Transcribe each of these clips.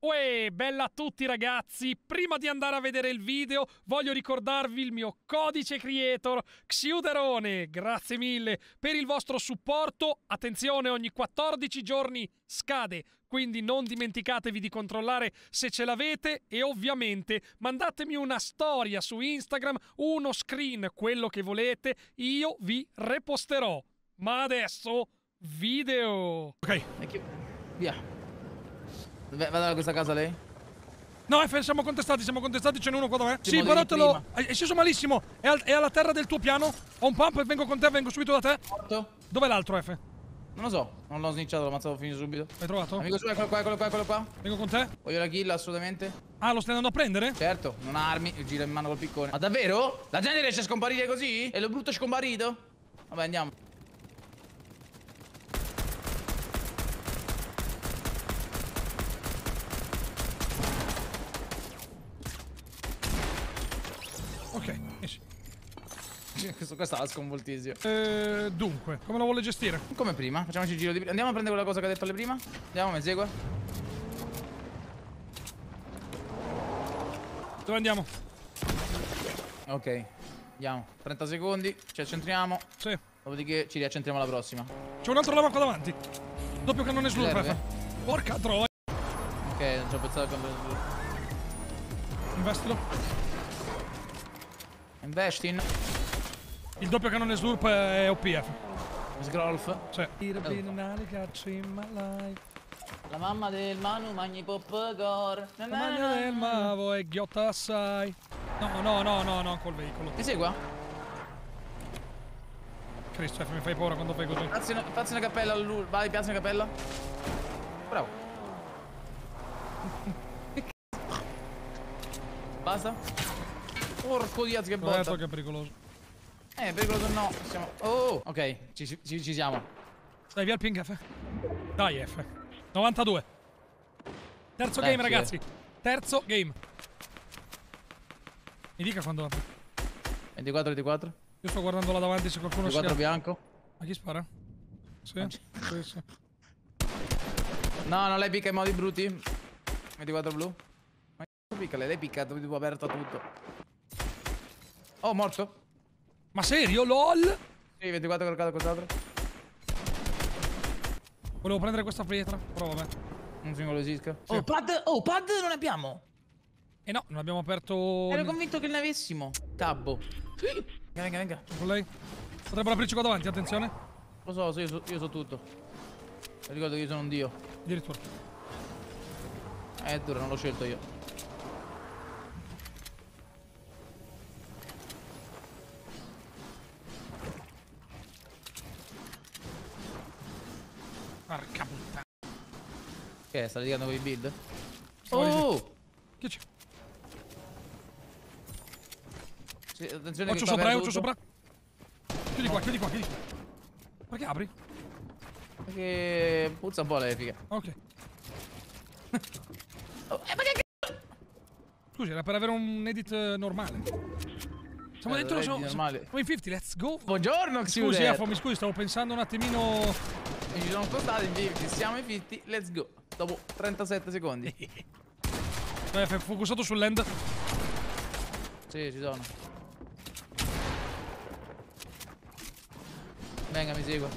Uè, bella a tutti ragazzi, prima di andare a vedere il video voglio ricordarvi il mio codice creator Xiuderone, grazie mille per il vostro supporto, attenzione ogni 14 giorni scade, quindi non dimenticatevi di controllare se ce l'avete e ovviamente mandatemi una storia su Instagram, uno screen, quello che volete, io vi reposterò. Ma adesso, video! Ok. Via. Vado da questa casa lei? No, siamo contestati, ce n'è uno qua dov'è? Sì, modo però di te lo... prima. È sceso malissimo, è alla terra del tuo piano. Ho un pump e vengo con te, vengo subito da te. Morto? Dov'è l'altro F? Non lo so, non l'ho snicciato, l'ho ammazzato finito subito. L'hai trovato? Amico suo, eccolo qua. Vengo con te. Voglio la kill assolutamente. Ah, lo stai andando a prendere? Certo, non ha armi, gira in mano col piccone. Ma davvero? La gente riesce a scomparire così? E lo brutto è scomparito? Vabbè, andiamo. Ok, esci. Questo qua stava sconvoltissimo. Dunque, come lo vuole gestire? Come prima, facciamoci il giro di... Andiamo a prendere quella cosa che ha detto lei prima. Andiamo, mi segue. Dove andiamo? Ok, andiamo. 30 secondi, ci accentriamo. Sì. Dopodiché ci riaccentriamo alla prossima. C'è un altro lama qua davanti. Doppio cannone slurp, Serve? F. Porca troia. Ok, non ci ho pensato quando... Investilo. Investin. Il doppio cannone slurp è OPF. Sgrolf. Sì. La mamma del Manu mangia i popcorn. La magna del mavo è ghiotta assai. No, col veicolo. Ti segua? Cristo, F, mi fai paura quando fai così. Fazzi una cappella, vai, piazza una cappella. Bravo. Basta. Porco diaz che Ho detto botta. che è pericoloso. Pericoloso no. Siamo... Oh, ok, ci siamo. Dai, via il ping F. Dai F. 92. Terzo game, ragazzi. Terzo game. Mi dica quando apre. 24. Io sto guardando là davanti se qualcuno 24 bianco. A chi spara? Sì. Sì. No, non lei picca in modi brutti. 24 blu. Ma che picca? Lei picca, dove tipo aperta tutto. Oh, morto. Ma serio? LOL? Sì, 24 colocato quest'altro. Volevo prendere questa pietra, però vabbè. Un singolo Sisca. Sì. Oh, pad non abbiamo. E no, non abbiamo aperto... Ero convinto che ne avessimo. Cabbo. Venga. Con lei? Potrebbero aprirci qua davanti, attenzione. Lo so, io so tutto. Mi ricordo che io sono un dio. Addirittura. È dura, non l'ho scelto io. Porca puttana. Che sta litigando con i build? Stavo dicendo. Oh! Che c'è? Sì, attenzione Occhio che sopra, qua occhio sopra. Chiudi qua. Perché apri? Perché puzza un po' lei, figa. Ok. Oh, perché Scusi, era per avere un edit normale. Siamo dentro, edit siamo normale. in 50, let's go. Buongiorno, Scusi, Xiuder. mi scusi, stavo pensando un attimino... E ci sono spostati in 50, siamo in 50, let's go. Dopo 37 secondi. Focusato sull'end. Sì, ci sono. Venga, mi segua.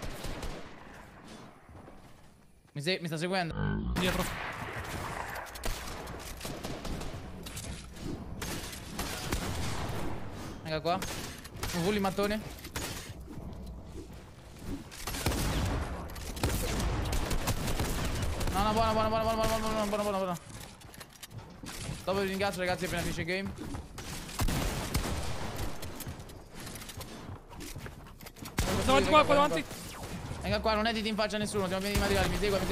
Mi sta seguendo? Dietro. Venga qua. Un fulli mattone. No, buona. Dopo vi ringrazio ragazzi appena finisce il game. Davanti qua davanti. Venga qua, non editi in faccia a nessuno, siamo pieni di materiali, mi segua.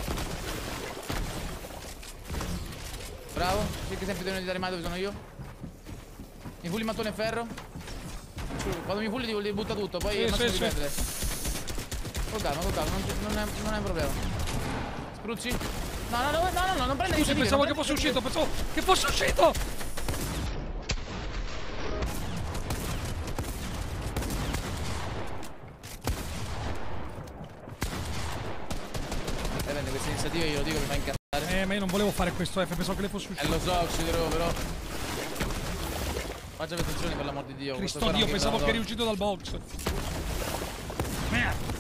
Bravo, cerca sempre di non editare mai dove sono io. Mi fulli mattone e ferro. Quando mi fulli ti butta tutto, poi è massimo di perdere. Con calma, non è un problema. Spruzzi. No, non prendere Scusi, pensavo che fosse uscito, Prende queste iniziative, io lo dico, mi fa incazzare. ma io non volevo fare questo F, pensavo che le fosse uscito. Lo so, ucciderò però. Faccia attenzione per l'amor di Dio. Cristo Dio, pensavo che eri uscito dal box. Merda.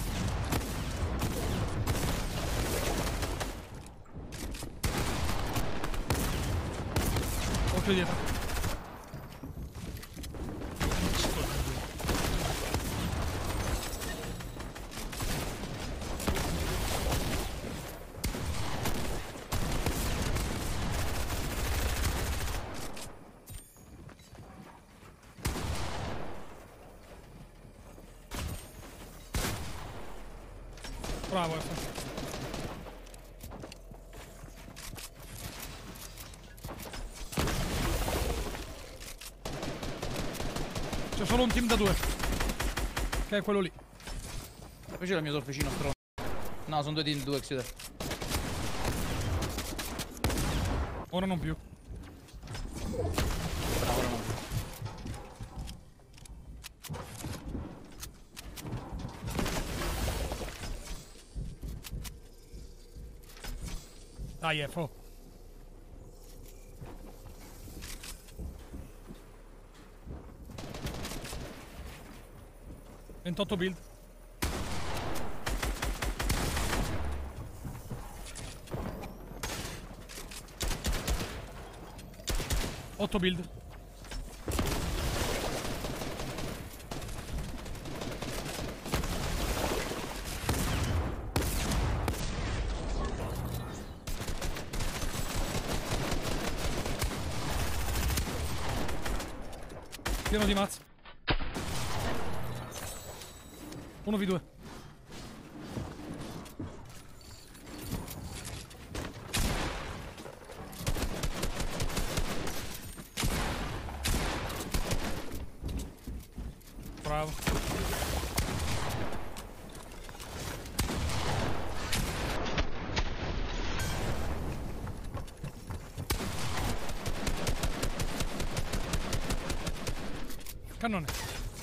Occhio dietro. Bravo F. C'è solo un team da 2. Che è quello lì. Poi c'era il mio sofficino stronzo. No, sono 2 team, 2 Xuder. Ora non più. No, ora no. Dai F. 28 build. Otto build. Pieno di mazza. 1v2. Bravo. Cannone.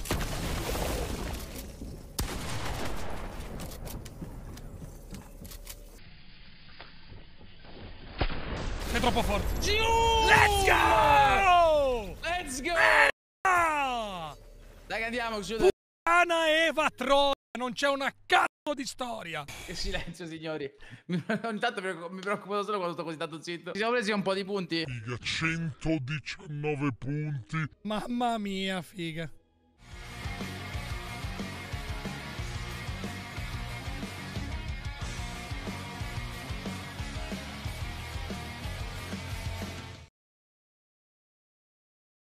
Sei troppo forte. Let's go! Let's go! Ah! Dai che andiamo, Xuder. Puttana Eva Troia, non c'è una cazzo di storia. Che silenzio, signori. Ogni tanto mi preoccupo solo quando sto così tanto zitto. Ci siamo presi un po' di punti. Figa, 119 punti. Mamma mia, figa.